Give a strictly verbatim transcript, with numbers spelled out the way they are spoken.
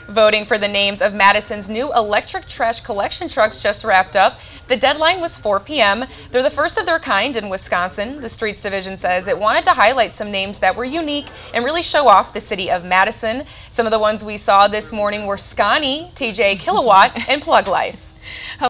Voting for the names of Madison's new electric trash collection trucks just wrapped up. The deadline was four p m They're the first of their kind in Wisconsin. The Streets Division says it wanted to highlight some names that were unique and really show off the city of Madison. Some of the ones we saw this morning were Scani, T J Kilowatt, and Plug Life.